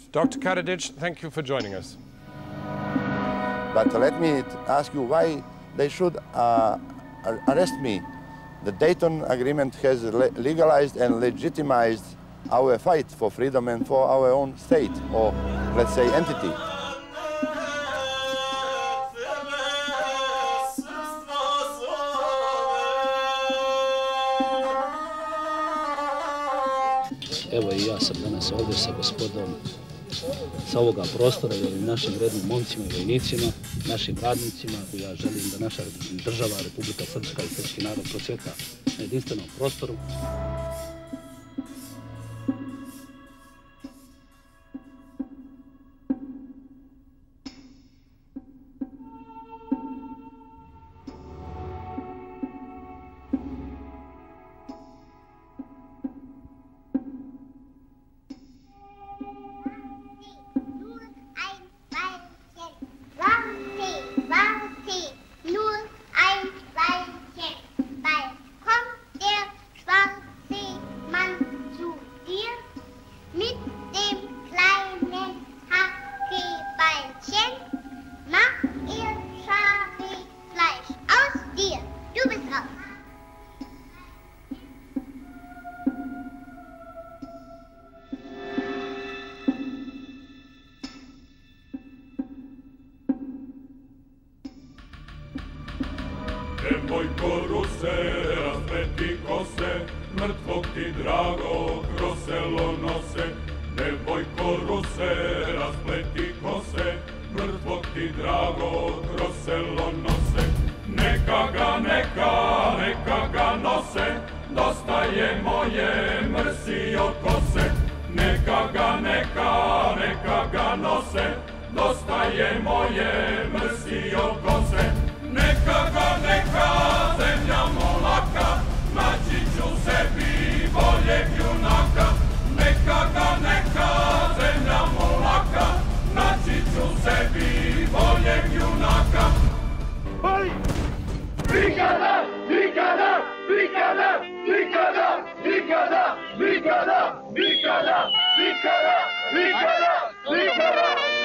Dr. Karadzic, thank you for joining us. But let me ask you why they should arrest me. The Dayton Agreement has legalized and legitimized our fight for freedom and for our own state, or let's say entity. Evo i ja sam danas ovdje sa gospodom sa ovoga prostora i ovim našim vrednim momcima i vojnicima, našim radnicima. Ja želim da naša država, Republika Srpska i srpski narod procveta na jedinstvenom prostoru. Devojko Ruse, razpleti kose, mrtvog ti drago kroz selo nose. Devojko Ruse, razpleti kose, mrtvog ti drago kroz selo nose. Neka ga nose, dosta je moje mrsio kose. Neka ga nose, dosta je moje mrsio kose. Neka zemlja molaka, naći ću sebi boljeg junaka. Neka zemlja molaka, naći ću sebi boljeg junaka. Ali, nikada, nikada, nikada, nikada, nikada, nikada, nikada, nikada, nikada, nikada.